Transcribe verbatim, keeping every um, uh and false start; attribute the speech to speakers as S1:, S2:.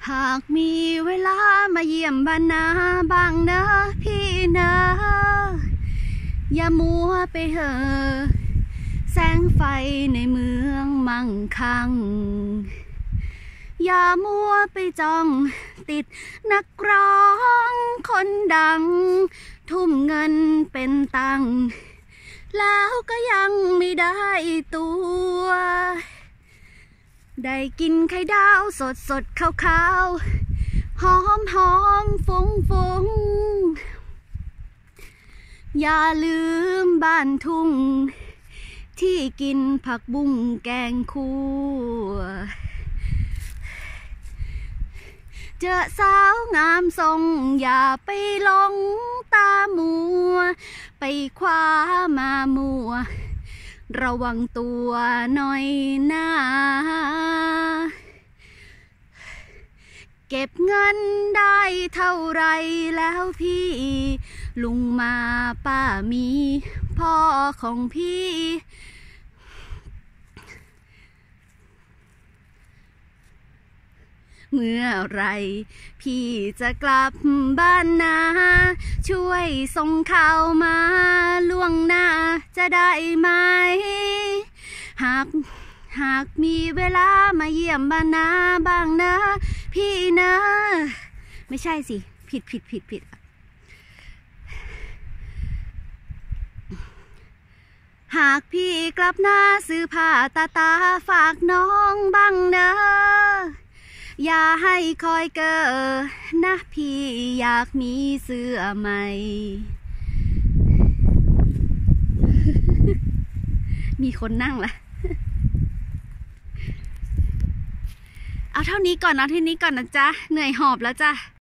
S1: หากมีเวลามาเยี่ยมบ้านนาบ้างนะพี่นะอย่ามัวไปเหอะแสงไฟในเมืองมั่งคั่งอย่ามัวไปจ้องติดนักร้องคนดังทุ่มเงินเป็นตังแล้วก็ยังไม่ได้ตัวได้กินไข่ดาวสดสดขาวขาวหอมหอมฟุ้งฟุ้งอย่าลืมบ้านทุ่งที่กินผักบุ้งแกงคั่วเจอสาวงามทรงอย่าไปหลงตามัวไปคว้ามามัวระวังตัวหน่อยนะเก็บเงินได้เท่าไรแล้วพี่ลุงมาป้ามีพ่อของพี่เมื่อไรพี่จะกลับบ้านนาช่วยส่งข่าวมาล่วงหน้าจะได้ไหมหากหากมีเวลามาเยี่ยมบ้านนาบ้างนะพี่นะไม่ใช่สิผิดผิดผิดผิดหากพี่กลับหน้าซื้อผ้าตาตาฝากน้องบ้างนะอย่าให้คอยเกอนะพี่อยากมีเสื้อใหม่ มีคนนั่งละเอาเท่านี้ก่อนเอาเท่านี้ก่อนนะจ๊ะเหนื่อยหอบแล้วจ้ะ